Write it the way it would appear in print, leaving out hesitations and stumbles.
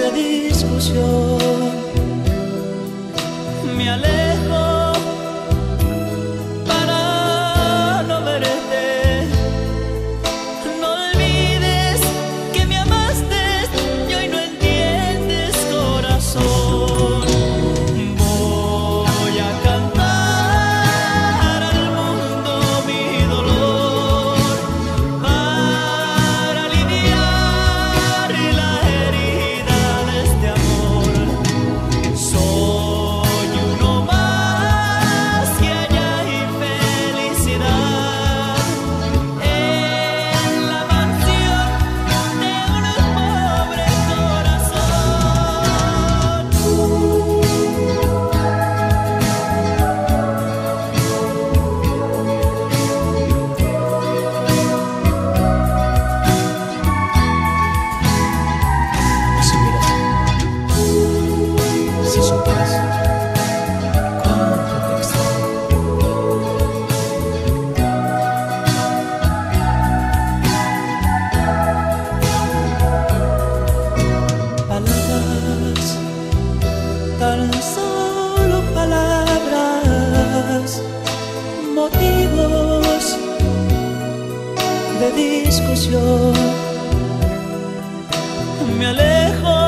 de discusión. Me alejo para no verte. No olvides que me amaste y hoy no entiendes, corazón. Voy a cantar al mundo mi dolor para aliviar la herida de este amor. Soy uno más que haya infelicidad en la mansión de un pobre corazón. Si supieras cuánto te extraño. Palabras, tan solo palabras, motivos de discusión. Me alejo